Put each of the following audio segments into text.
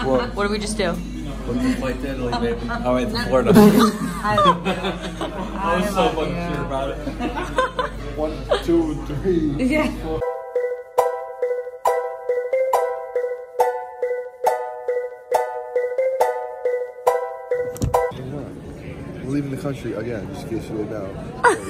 What did we just do? What's the flight to Italy, baby? Oh, wait, to Florida. I was so fucking sure about it. 1, 2, 3. Yeah. 4. We're leaving the country again, just in case you didn't know.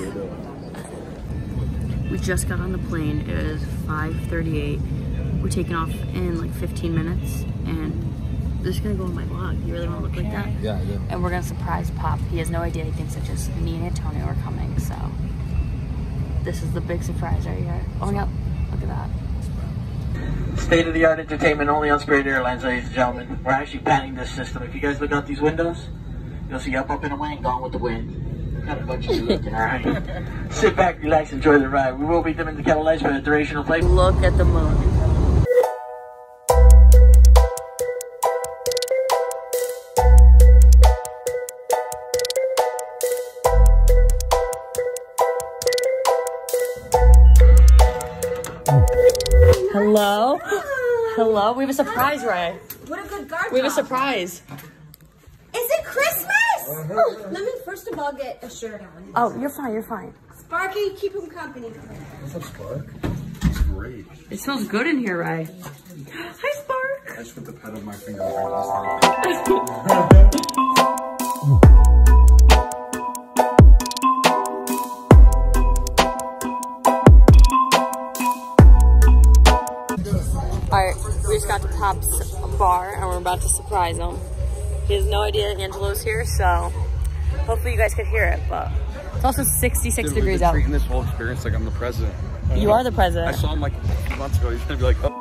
We just got on the plane. It is 5:38. We're taking off in like 15 minutes, and this is gonna go in my vlog. You really want to look like that? Yeah, yeah. And we're gonna surprise Pop. He has no idea. He thinks that just me and Antonio are coming. So this is the big surprise right here. Oh my God! Look at that. State-of-the-art entertainment only on Spirit Airlines, ladies and gentlemen. We're actually patenting this system. If you guys look out these windows, you'll see up and away and gone with the wind. Got a bunch of you looking, alright? Sit back, relax, enjoy the ride. We will be dimming the kettle lights for the duration of flight. Look at the moon. Hello? Hello? We have a surprise, Ray. What a good guard. We have a surprise. Is it Christmas? Oh, let me first of all get a shirt on. Oh, you're fine, you're fine. Sparky, keep him company. What's up, Spark? It's great. It smells good in here, Ray. Hi, Spark. I just put the pet on my finger right Alright, we just got to Pop's bar and we're about to surprise him. He has no idea Angelo's here, so hopefully you guys could hear it, but it's also 66 degrees out. Treating this whole experience like I'm the president. You are the president. I saw him like a few months ago. He's gonna be like, oh.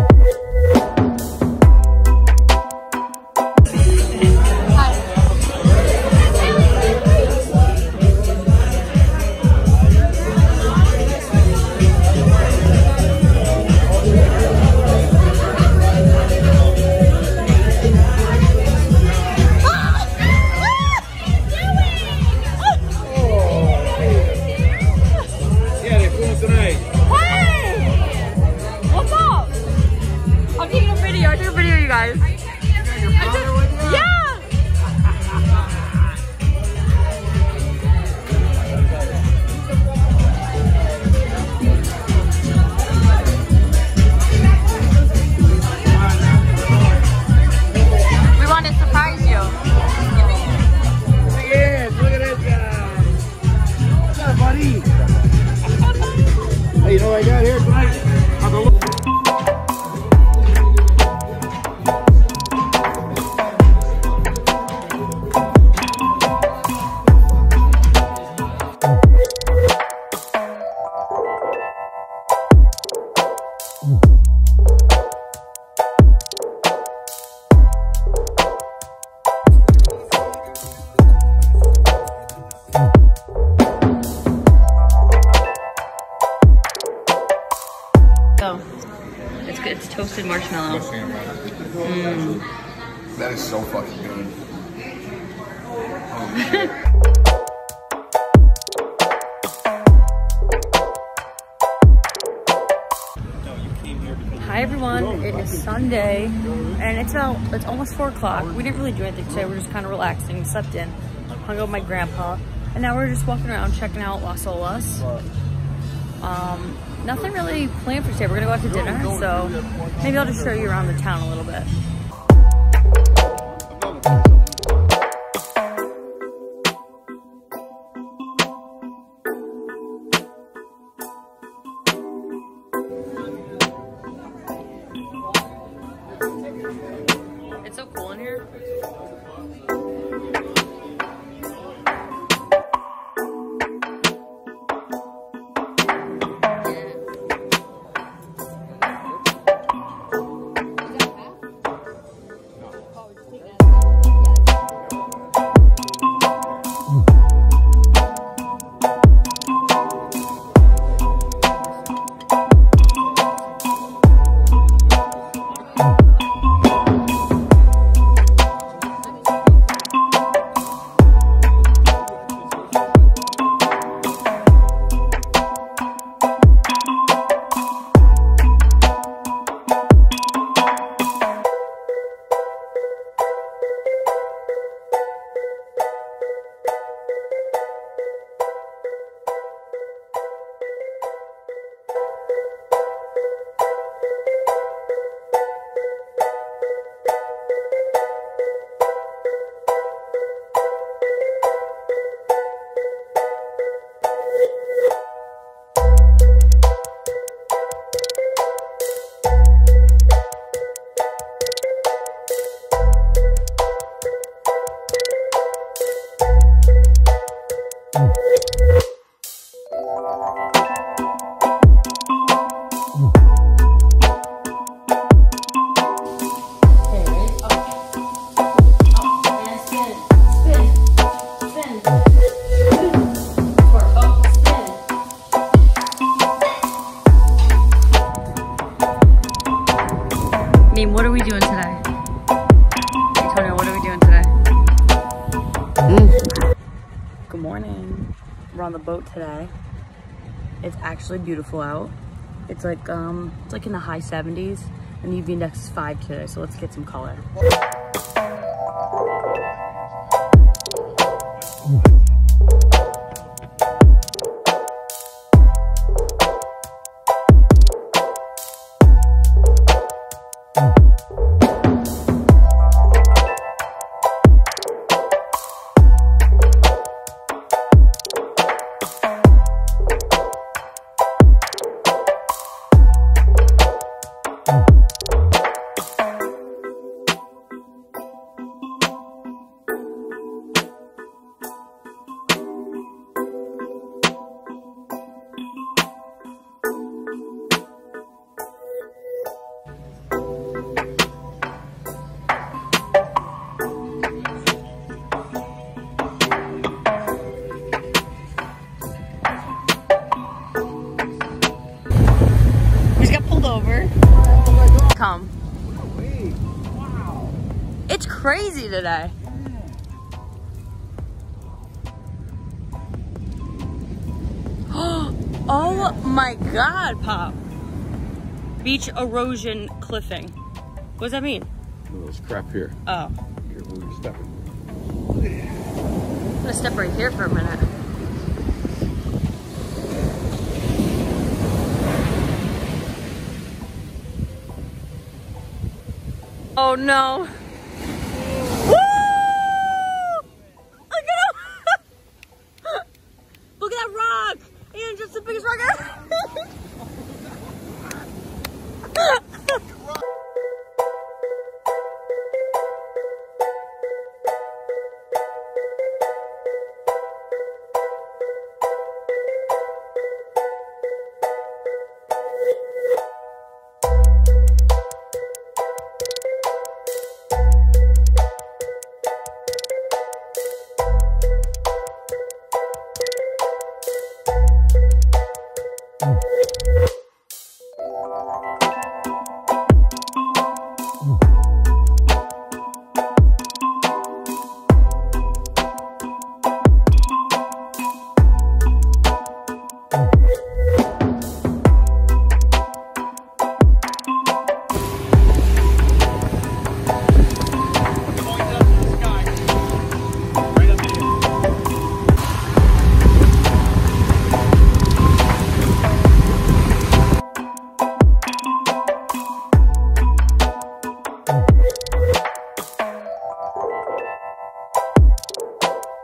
You know what I got here tonight? It's toasted marshmallow. That is so fucking good. Hi everyone, it is Sunday and it's almost 4 o'clock. We didn't really do anything today, we're just kind of relaxing, slept in, hung out with my grandpa, and now we're just walking around checking out Las Olas. Nothing really planned for today. We're gonna go out to dinner, so maybe I'll just show you around the town a little bit. It's so cool in here. over on the boat today. It's actually beautiful out. It's like in the high 70s, and the UV index is 5 today, so let's get some color. Over. Come. Wow. It's crazy today. Oh my God, Pop. Beach erosion cliffing. What does that mean? There's crap here. Oh. Here, where you're stepping. I'm gonna step right here for a minute. Oh no. Woo! Look at him! Look at that rock! And just the biggest rock ever!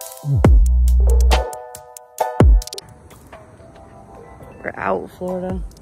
We're out, Florida.